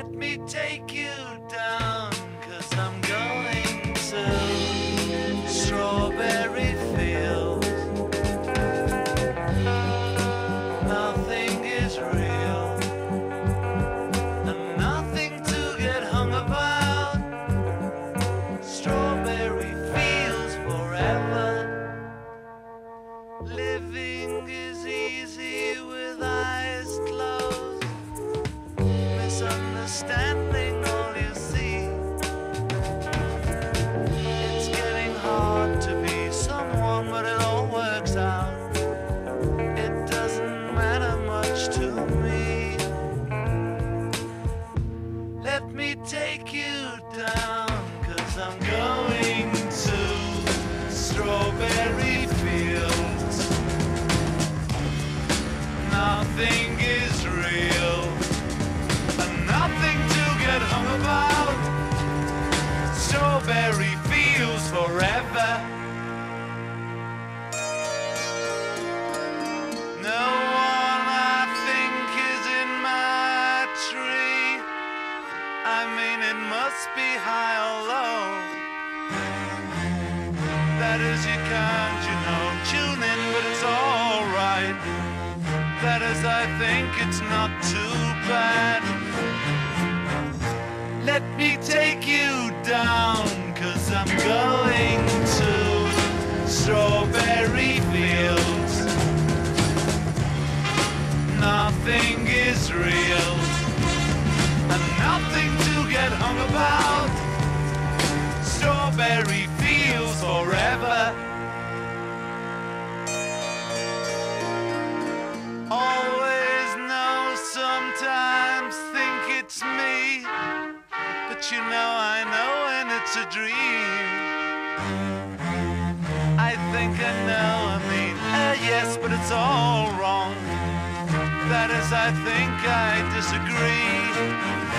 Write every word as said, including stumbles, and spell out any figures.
Let me take you down, 'cause I'm going to strawberry fields. Nothing is real, and nothing to get hung about. Strawberry fields forever. Living is easy with eyes closed. Misunderstanding all you see. It's getting hard to be someone, but it all works out. It doesn't matter much to me. Let me take you down, 'cause I'm going to strawberry fields. Nothing is real, and nothing to get hung about. Strawberry fields forever. No one I think is in my tree. I mean, it must be high or low. That is, you can't, you know, tune in, but it's alright. That is, I think it's not too bad. Let me take you down, 'cause I'm going to strawberry fields. Nothing is real, and nothing to get hung about. Strawberry fields forever. Always know, sometimes think it's me, but you know I know when it's a dream. I think I know, I mean, uh, yes, but it's all wrong. That is, I think I disagree.